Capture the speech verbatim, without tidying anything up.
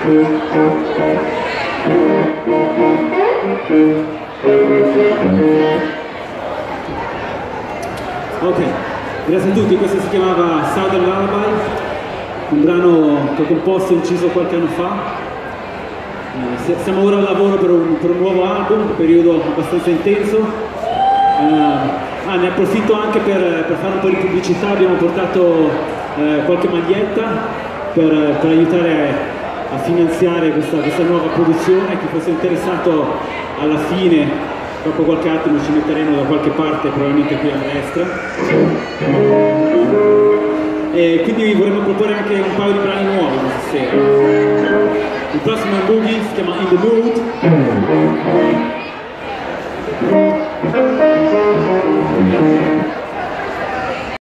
Ok, grazie a tutti, questo si chiamava Southern Lullaby, un brano che ho composto e inciso qualche anno fa. Eh, siamo ora al lavoro per un, per un nuovo album, un periodo abbastanza intenso. Eh, ah, ne approfitto anche per, per fare un po' di pubblicità, abbiamo portato eh, qualche maglietta per, per aiutare a finanziare questa, questa nuova produzione. Chi fosse interessato alla fine, dopo qualche attimo ci metteremo da qualche parte, probabilmente qui a destra. E quindi vorremmo proporre anche un paio di brani nuovi questa sera. Il prossimo è un boogie, si chiama In the Mood.